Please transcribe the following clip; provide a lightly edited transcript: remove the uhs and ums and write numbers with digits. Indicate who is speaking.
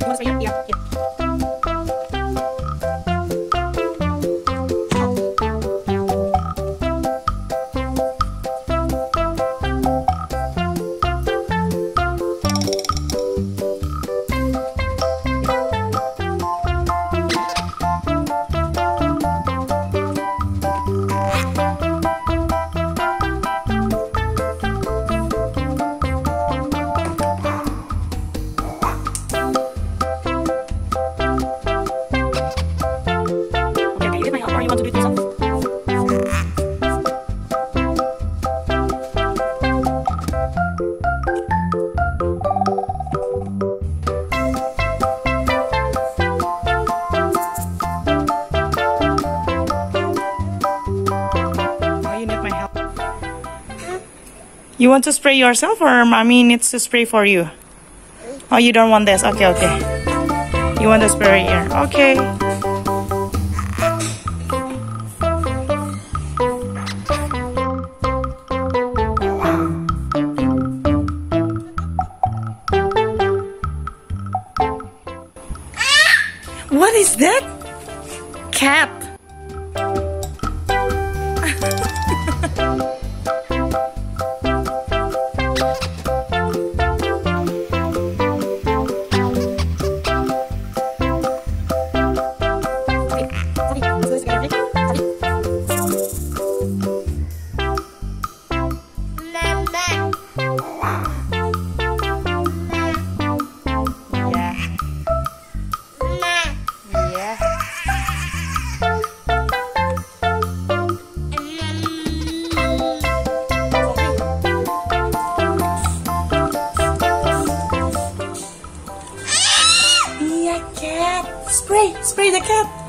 Speaker 1: want to spray here? Yeah. You want to spray yourself or mommy needs to spray for you? Oh, you don't want this? Okay, okay. You want to spray right here? Okay. What is that? Cat. Spray the cat.